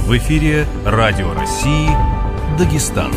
В эфире Радио России, Дагестан.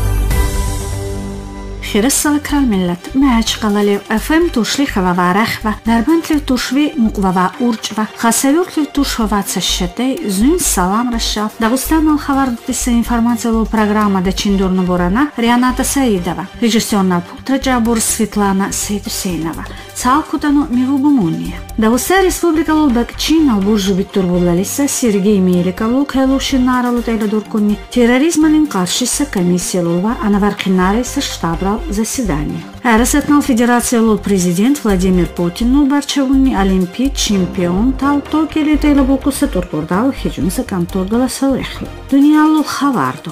خيرسال كرالملت معج قلاليو افم توشلي خوا رخوا دربنت لي توشوي مقوا اورچوا خسلوك لي توشوا цащете зун салам раша Дагестан хабар десе информациялу программа дачиндурну борана Рианата Саидова режиссерна Траджабур Светлана Сейдусейнова Цалкутану Мигубумуния Дагестан Республика Лубакчин албуржу биттурбулалиса Сергей Меликалу Кайлушинаралу тайладуркуни терроризмалин каршиса комиссиялува анаваркинариса штабрал заседание. Арасатнал Федерация лол президент Владимир Путин Барчауни олимпийский чемпион тал токели тейлабукуса туркурдал хижунса камторгала саурехли. Дуниялу хаварду.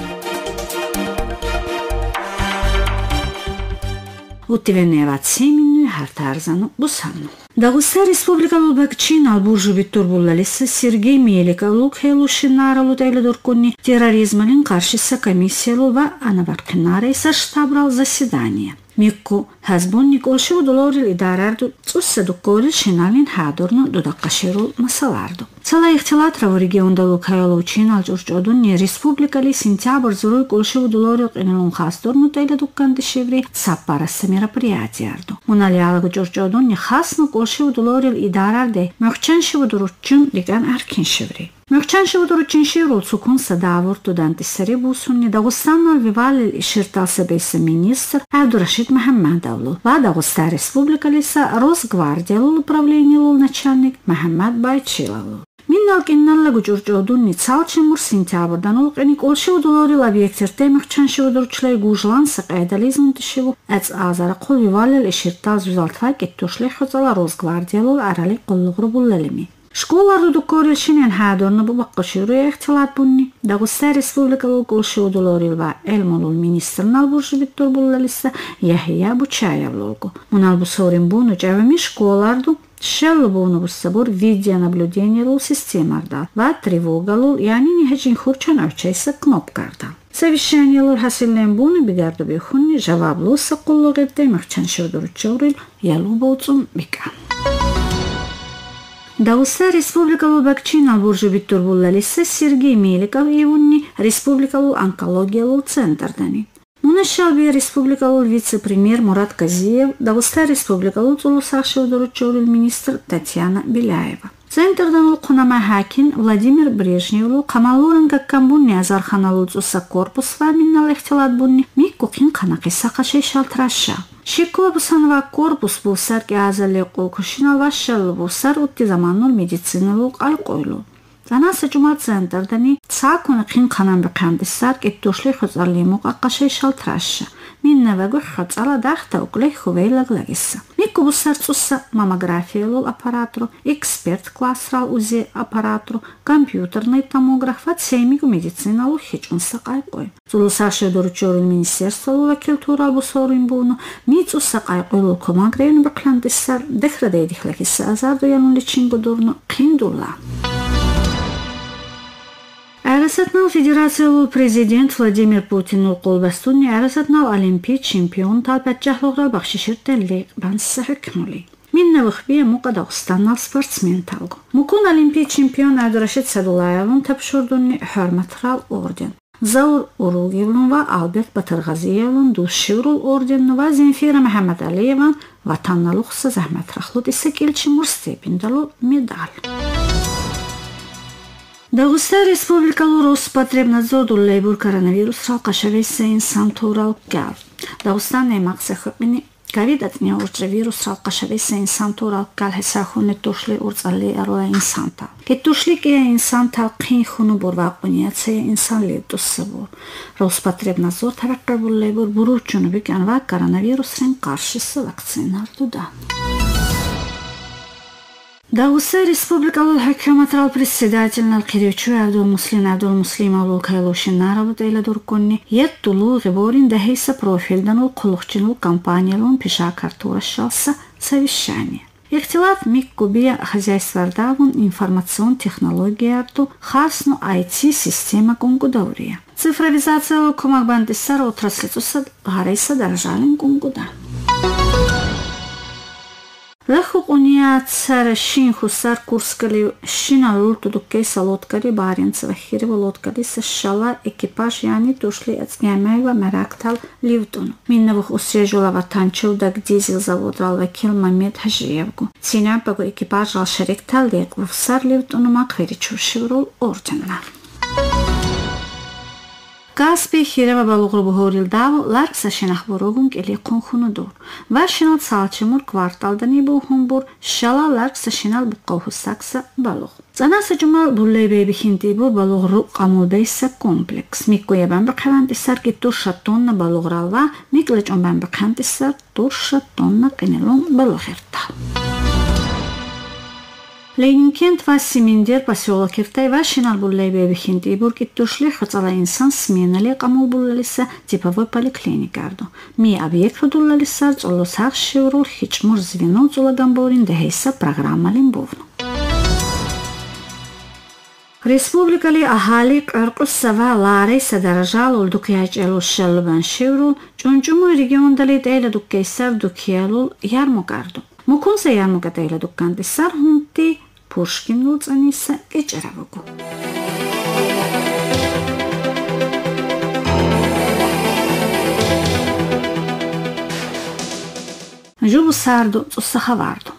Утивеневат семину хартарзану бусану. Дагестан Республика Лубакчин албуржу биттурбулалиса Сергей Меликалу Кайлушинаралу тайладуркуни терроризмалин каршиса комиссиялува анаваркинариса штабрал заседание. Микку хазбунник олшиву долорил идарарду цуссаду корил шиналин хадурну дудаккаширул масаларду. Цала ихтилат рав региондалу Кайлучин алжурчодунни республикали сентябрь зуруй олшиву долорил qinilun хасдурну тайладукканди шеври саппараса мероприятиярду. Уналиалагу журчодунни хасну олшиву долорил идарарде мөхчаншиву дуруччун диган аркин шеври. Мөхчаншиву дуруччин шеврул сукунса давурту дантисари бусунни Дагестаннал вивалил иширталса бейса министр Абдурашид Мухаммадовлу. Ва Дагестан Республикалиса Росгвардиялу управлениялу начальник Мухаммад Байчиловлу. Миннал кинналлагу журчодунни цалчимур сентябрдан улqini олшиву долорил объектирте мөхчаншиву дурчлай гужланса qaydalizmundishivу ац азара qul вивалил иширтал зузалтфай кеттушли хозала Росгвардиялу арали qulluğru bullalimi. Школаларду дукорил шинен хадорну бубаккаширу ихтилат бунни Дагестан Республикалу олшиву долорил ва элмолул министрнал буржу биттурбуллалиса Яхия Бучаевлолгу. Мунал бусорин буну жавами школаларду Шеллубуну буссабур видеонаблюдениялу системарда ва тревогалул яни нихачин хурчан авчайса кнопкарда. Совещаниялур хасиллен буну бигарду бихунни жаваблуса qulluğirde мөхчаншивдурчаврил ялу боуцун бикан. Дагестан Республика Лубакчин албуржу биттурбуллалиса Сергей Меликов ивунни Республикалу онкологиялу центрдани. Мунашалби Республикалу вице-премьер Мурат Казиев, Дагестан Республикалу цулусахшивдурчаврил министр Татьяна Беляева. Центрдан қунама хакин Владимир Брежневлу қамалуран гаккамбунни азарханалу цуса корпус ва миннал ихтилат бунни миккукин қанақиса қашай шалтраша. Шикова бусанова корпус бусар ки азали қулкушинал вашшалу бусар утти заманнул медициналу алқойлу. Занаса жума центрдани цаакуна қин қанан бекандисар кеттушли хозарлиму қаққашай шалтраша. Миннавагу хацала дахта уклей хувейлаглагиса. Микку бусар цуса маммографиялул аппаратру, эксперт классрал узи аппаратру, компьютерный томограф ва цемигу медициналу хичунса қайқой. Цулусаши дурчорул министерстволу вакилтурал бусорин буну, ми цуса қайқойлул комагрейну бекландисар, дехрадейдихлакиса азарду ялун личингу дурну қиндулла. Арасатнал Федерациялу президент Владимир Путин қолбастуни арасатнал олимпийский чемпион талпатчахлуграл бахшиширтелли банса хукмули. Минна вахбия мука Дагестаннал спортсмен талгу. Мукун олимпийский чемпион Абдурашид Садулаевун тапшурдуни хурматрал орден. Заур Уругевлун ва Алберт Батырғазиевлун душшиврул орденну ва Земфира Мухаммадалиеван ватанналухса захматрахлу дисекилчимур степендалу медаль. Дагестан Республикалу Роспотребнадзор дуллайбур коронавирусрал қашавейса инсан турал гал. Дагестан немақса хукмини ковид-19 урчавирусрал қашавейса инсан турал гал хесахуни тушли урцалли аруа инсантал. Ке тушли ке инсантал қин хуну бурвақуниятся инсан левдуссабур. Роспотребнадзор таваккар буллайбур буручуну бикан ва коронавирусрен қаршысы вакцинарду. Дагестан Республикалу хукуматрал председательнал киричу Абдулмуслимовлу Кайлушинаралу тайладуркунни еттулу гиборин дахиса профильданул қулуқчинул компаниялун пишакартурашалса совещание. Ихтилат миккубия хозяйствардавун информацион технологиярду хасну IT-система кунгудаврия. Цифровизация комакбандисар отраслицуса гарайса даржалин кунгуда. Лахуқуният сар шин хусар курскали шинал лутудуккей салоткари баренцева хирева лодкари сашала экипаж яни дошли аз гемева марактал ливтуну. Миннавух усрежулава танчулдаг дизел заводрал векил Мамед Хажиевгу. Цинапагу экипажал шериктал лек в сар ливтуну маквери чуршеврул орденна. Каспи хирева балугру бухорил даву лар сашинах борогун кели конхуну дур. Варшинал салчимур кварталдани бухумбур шала лар сашинал буқоху сакса балуг. Занаса жумал буллей бейби хинтибур балугру қамулбейса комплекс. Миккуя бамбақхавантисар ки турша тонна балугралва миклеч он бамбақхантисар турша тонна кенелун балугиртал. Ленинкент ва Симиндер поселок Иртай ва шинал буллей бейби хинтибур ки туршли хацала инсан сменали қамул буллалиса типовой поликлиникарду. Ми объекту дуллалисар золосах шеврул хичмур звено зулагамборин дехейса программалин бовну. Республикали ахали қырқус сава ларей садаражал улдукияҷелу шаллубан шеврул ҷунҷумуй региондали дейла дуккейсар дукиялул ярмугарду. Мукунса ярмуга дейла дуккандисар хунти Пушкин луцаниса кечеравугу. Жубу сарду цусахаварду.